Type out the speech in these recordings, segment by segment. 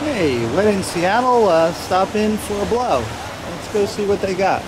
Hey, when in Seattle, stop in for a blow. Let's go see what they got.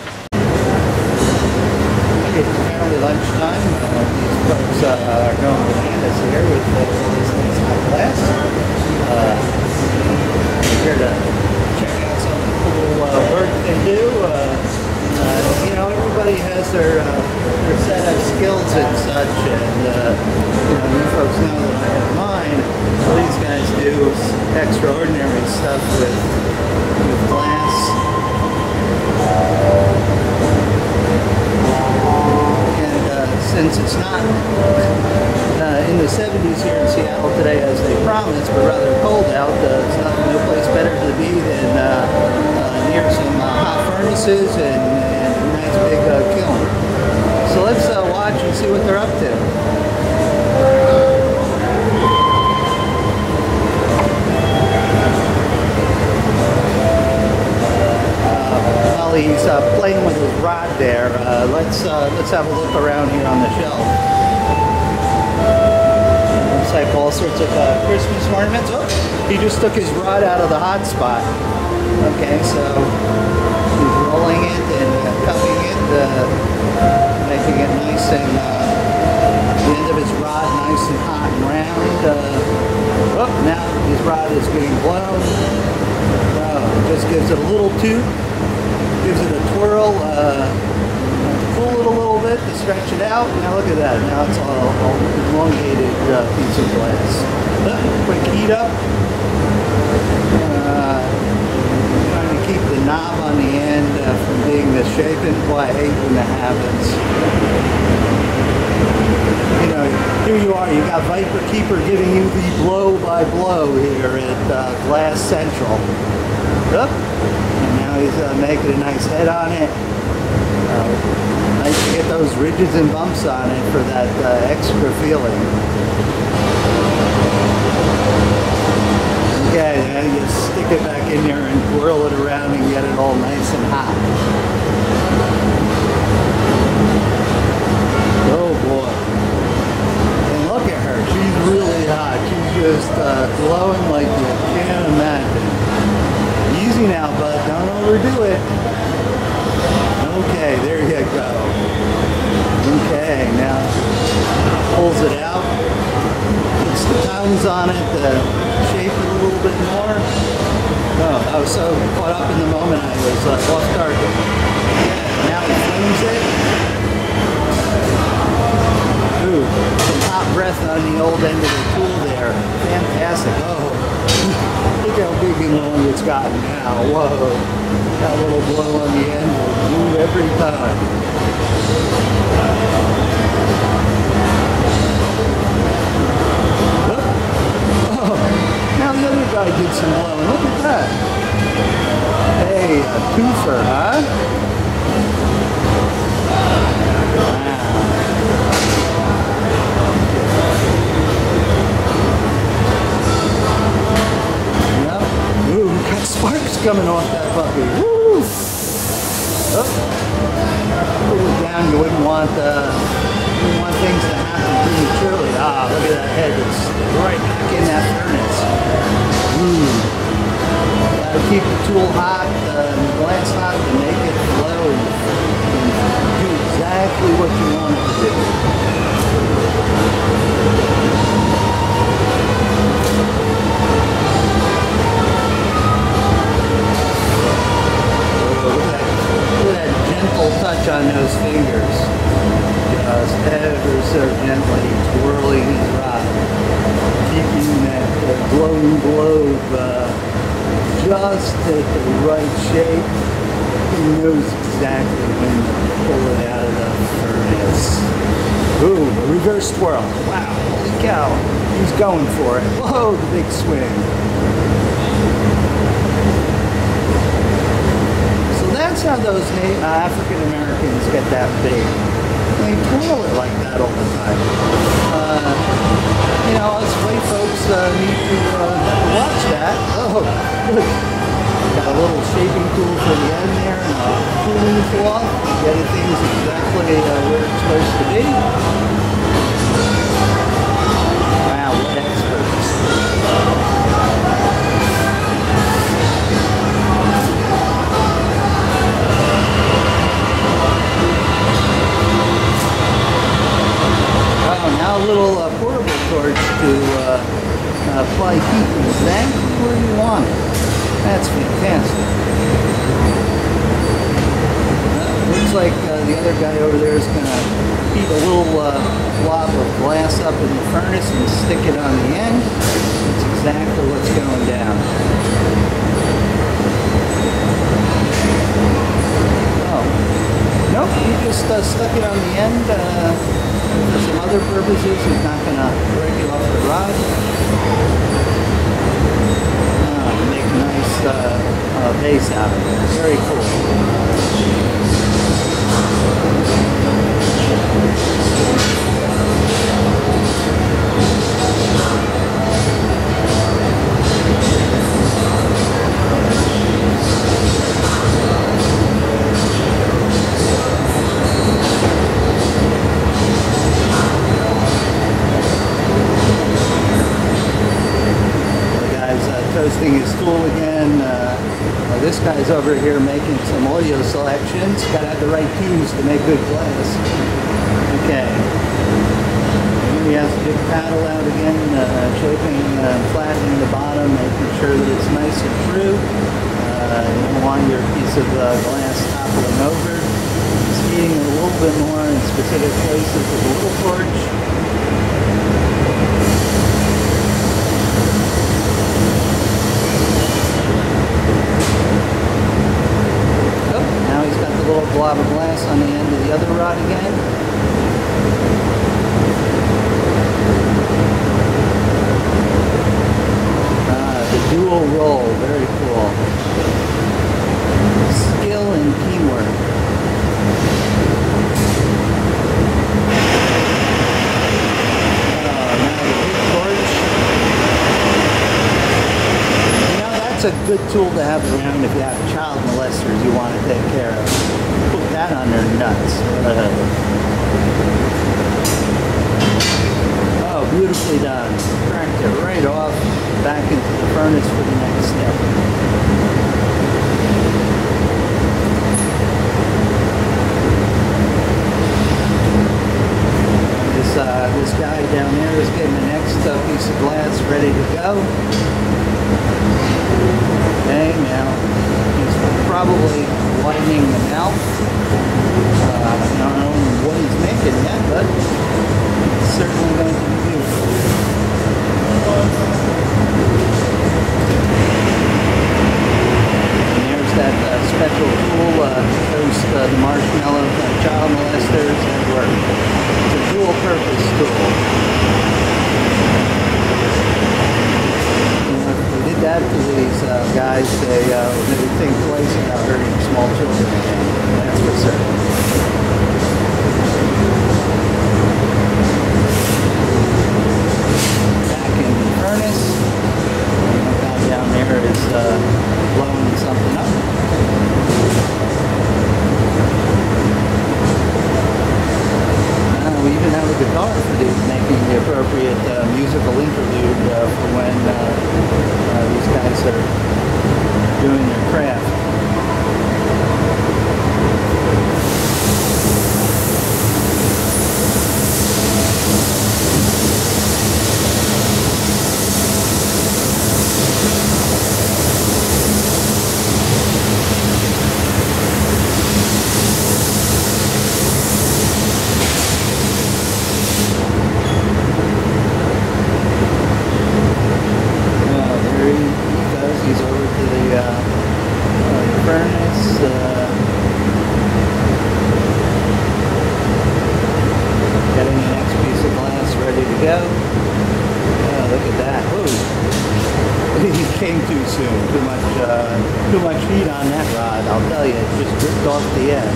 It's apparently lunchtime. These folks are going bananas here with this nice hot glass. Here to check out some of the cool work they do. You know, everybody has their set of skills and such, and you know, you folks know that I have mine. All these guys do extraordinary stuff with glass. Since it's not in the 70s here in Seattle today as they promised, but rather cold out, no place better to be than near some hot furnaces and a nice big kiln. So let's watch and see what they're up to. While he's playing with his rod there, let's have a look around here on the shelf. Looks like all sorts of Christmas ornaments. Oh, he just took his rod out of the hot spot. Okay, so he's rolling it and cupping it, making it nice and the end of his rod nice and hot and round. Oh, now his rod is getting blown. Just gives it a little tube. Gives it a twirl, pull it a little bit to stretch it out. Now look at that. Now it's all elongated piece of glass. Quick heat up. Trying to keep the knob on the end from being misshapen. Boy, I hate when that happens. You know, here you are. You got Viper Keeper giving you the blow by blow here at Glass Central. He's making a nice head on it. Nice to get those ridges and bumps on it for that extra feeling. Okay, then you stick it back in there and whirl it around and get it all nice and hot. Oh boy. And look at her, she's really hot. She's just glowing like you can't imagine. Easy now, bud. Don't overdo it. Okay, there you go. Okay, now pulls it out. Puts the tongues on it to shape it a little bit more. Oh, I was so caught up in the moment I was off target. Now he flings it. Ooh, some hot breath on the old end of the tool there. Fantastic. Oh. Look how big and long it's gotten now. Whoa. That little blow on the end will do every time. Oh, now the other guy did some blowing. Look at that. Hey, a twofer, huh? Sparks coming off that puppy. Woo! Oh. Pull it down. You wouldn't want things to happen prematurely. Ah, look at that head. It's right back in that furnace. Gotta keep the tool hot, the glass hot to make it flow and do exactly what you want it to do. Touch on those fingers, just ever so gently twirling his rod, keeping that glowing globe just at the right shape. He knows exactly when to pull it out of the furnace. Ooh, a reverse twirl. Wow, holy cow, he's going for it. Whoa, the big swing. That's how those African Americans get that big. They twirl it like that all the time. You know, us white folks need to watch that. Oh, look. Got a little shaping tool for the end there and a cooling cloth. Getting things exactly where it's supposed to be. Wow, what experts. apply heat exactly where you want it. That's fantastic. Looks like the other guy over there is going to heat a little blob of glass up in the furnace and stick it on the end. That's exactly what's going down. Oh, nope, he just stuck it on the end for some other purposes. He's not going to break it off the rod. Make a nice base out of it. Very cool. Toasting his tool again. This guy's over here making some audio selections. Got to have the right keys to make good glass. Okay. Here he has a big paddle out again, shaping and flattening the bottom, making sure that it's nice and true. You don't want your piece of glass toppling over. Just heating it a little bit more in specific places with a little torch. Little blob of glass on the end of the other rod again. The dual roll, very cool. Skill and teamwork. Now the big torch. You know, that's a good tool to have around if you have child molesters you want to take care of. Put that on their nuts. Oh, beautifully done. Cracked it right off, back into the furnace for the next step. This guy down there is getting the next piece of glass ready to go. Okay, now he's probably lightening the mouth. I don't know what he's making yet, but it's certainly going to be beautiful. And there's that special tool to toast the marshmallow from child molesters at work. It's a dual-purpose tool. That to these guys, they think twice about hurting small children again. That's for certain. Back in the furnace. The guy down there is blowing something up. We even have a guitar for these, making the appropriate musical interlude for when these guys are doing their craft. He's over to the furnace. Getting the next piece of glass ready to go. Look at that. Whoa. He came too soon. Too much heat on that rod. I'll tell you, it just dripped off the end.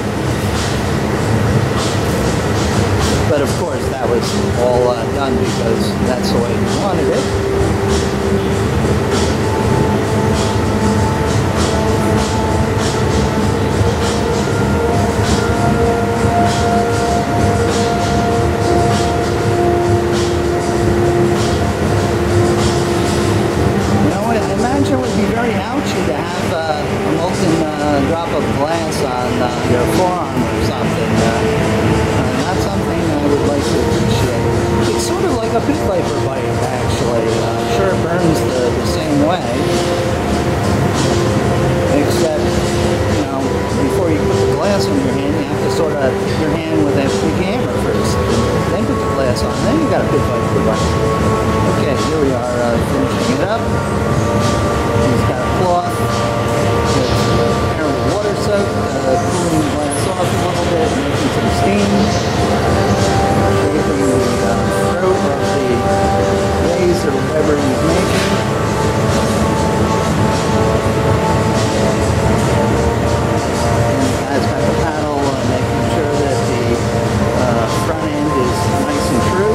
But of course, that was all done because that's the way he wanted it. Drop of glass on your forearm or something. Not something I would like to appreciate. It's sort of like a pit viper bite, actually. he's making. And the guy's got the paddle making sure that the front end is nice and true.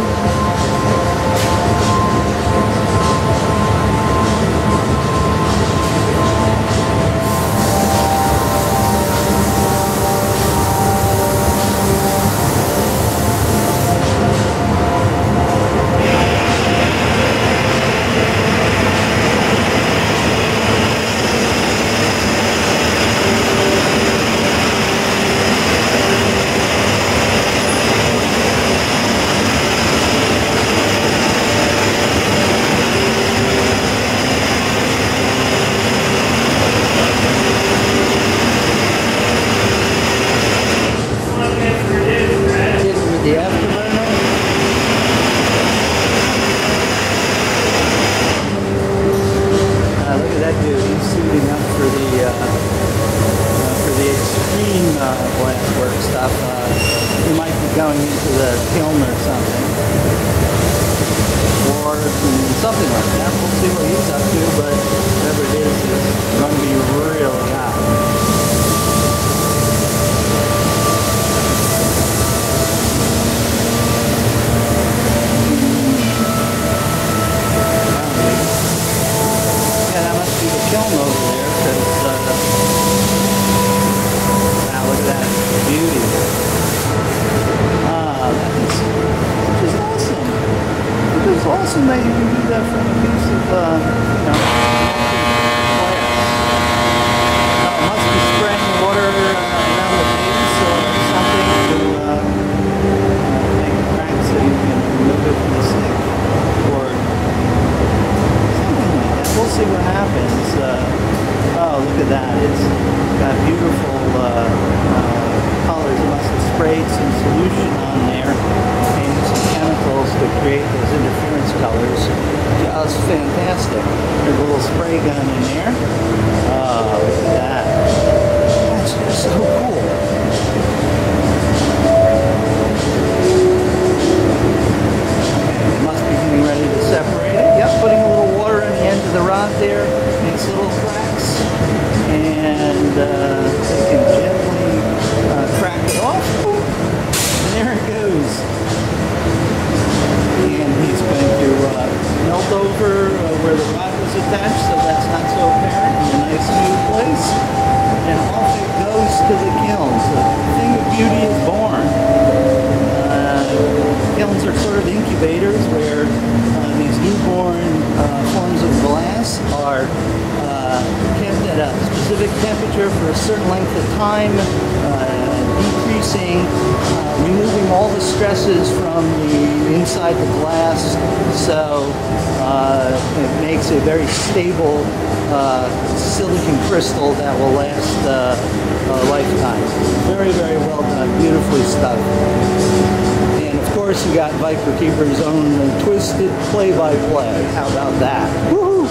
The afterburner. Look at that dude. He's suiting up for the extreme glasswork stuff. He might be going into the kiln or something, or something like that. We'll see what he's up to, but whatever it is going to be really hot. Kiln over there, because wow, look at that beauty. Which is awesome. Which is awesome that you can do that from a piece of glass. It must be spraying water around the base or something to make it crack so you can remove it from the stick, or something like that. We'll see what happens. Oh, look at that. It's got beautiful colors. It must have sprayed some solution on there and some chemicals to create those interference colors. Just fantastic. There's a little spray gun in there. Oh, look at that. That's just so cool. It must be getting ready to separate it. Yep, putting a little water in the end of the rod there. Makes little cracks, and they can gently crack it off. And there it goes. And he's going to melt over where the rod was attached, so that's not so apparent, in a nice smooth place. And off it goes to the kiln. So the thing of beauty is born. Kilns are sort of incubators where these newborn forms of glass are kept at a specific temperature for a certain length of time, decreasing, removing all the stresses from the inside the glass, so it makes a very stable silicon crystal that will last a lifetime. Very, very well done, beautifully stuffed. Of course, you got Viper Keeper's own twisted play-by-play. How about that? Woohoo!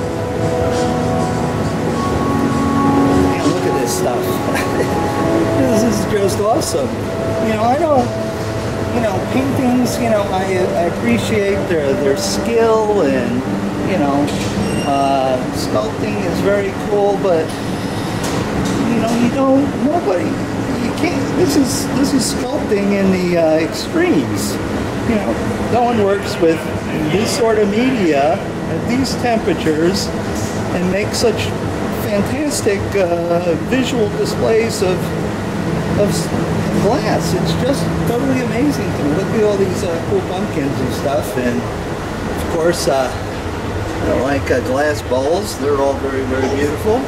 Man, look at this stuff. This is just awesome. You know, I don't, paintings, I appreciate their skill, and, sculpting is very cool, but, this is sculpting in the extremes. No one works with this sort of media at these temperatures and makes such fantastic visual displays of glass. It's just totally amazing to me. Look at all these cool pumpkins and stuff, and of course, like glass bowls. They're all very, very beautiful.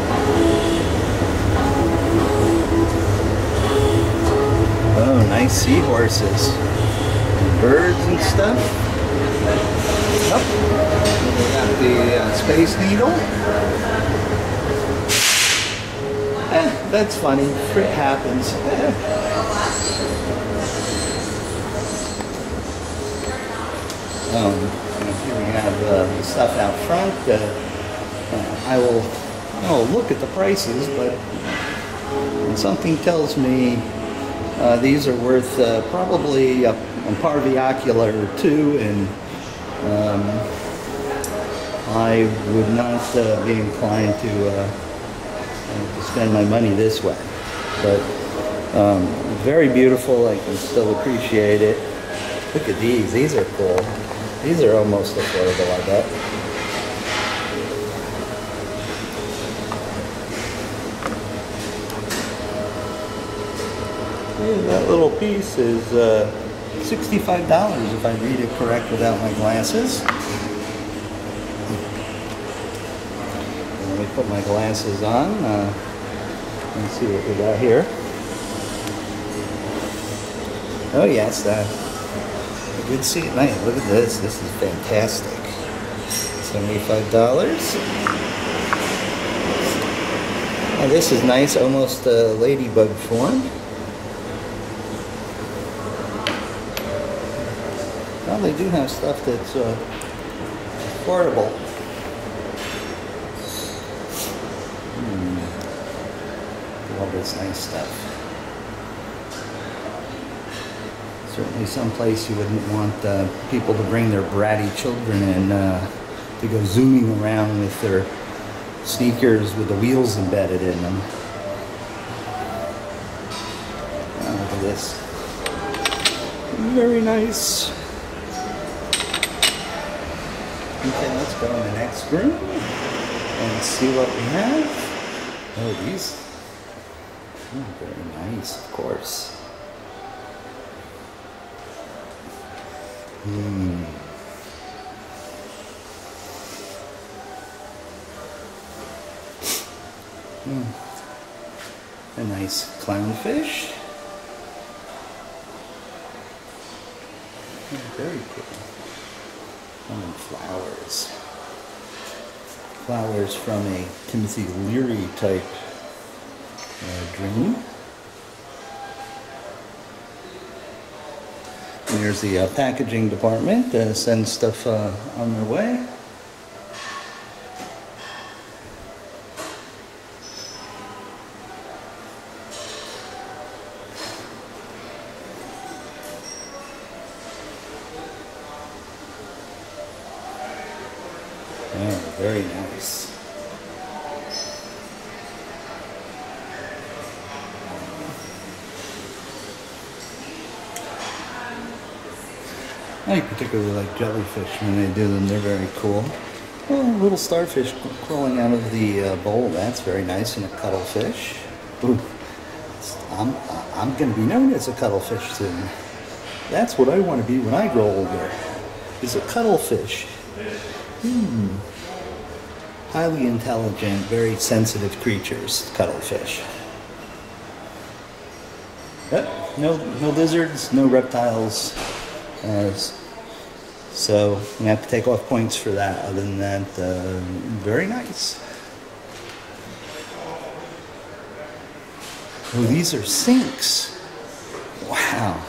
Oh, nice seahorses, birds and stuff. Yep. We got the Space Needle. That's funny. It happens. Here we have the stuff out front. I'll look at the prices, but something tells me these are worth probably a Parviocula or two, and I would not be inclined to spend my money this way. But very beautiful. I can still appreciate it. Look at these. These are cool. These are almost affordable, I bet. Hey, that little piece is $65 if I read it correct without my glasses. Let me put my glasses on. Let's see what we got here. Oh yes, a good seat at night. Look at this. This is fantastic. $75. Oh, this is nice, almost ladybug form. Well, they do have stuff that's affordable. All this nice stuff. Certainly someplace you wouldn't want people to bring their bratty children in to go zooming around with their sneakers with the wheels embedded in them. Oh, look at this. Very nice. Okay, let's go in the next room and see what we have. Oh, these. Oh, very nice, of course. A nice clownfish. Oh, very cool. And flowers. Flowers from a Timothy Leary type dream. And here's the packaging department. Send stuff on their way. Oh, very nice. I particularly like jellyfish when they do them. They're very cool. Oh, little starfish crawling out of the bowl. That's very nice. And a cuttlefish. Ooh, I'm going to be known as a cuttlefish soon. That's what I want to be when I grow older. Is a cuttlefish. Highly intelligent, very sensitive creatures, cuttlefish. Yep, no lizards, no reptiles. So you have to take off points for that. Other than that, very nice. Oh, these are sinks. Wow.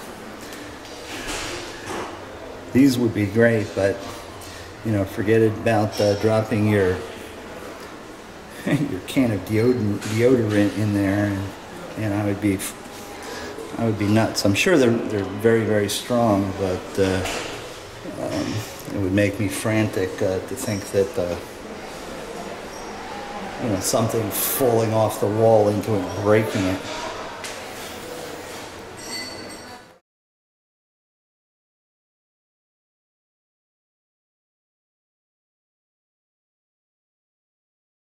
These would be great, but you know, forget about dropping your can of deodorant in there, and I would be nuts. I'm sure they're very, very strong, but it would make me frantic to think that you know, something falling off the wall into it, breaking it.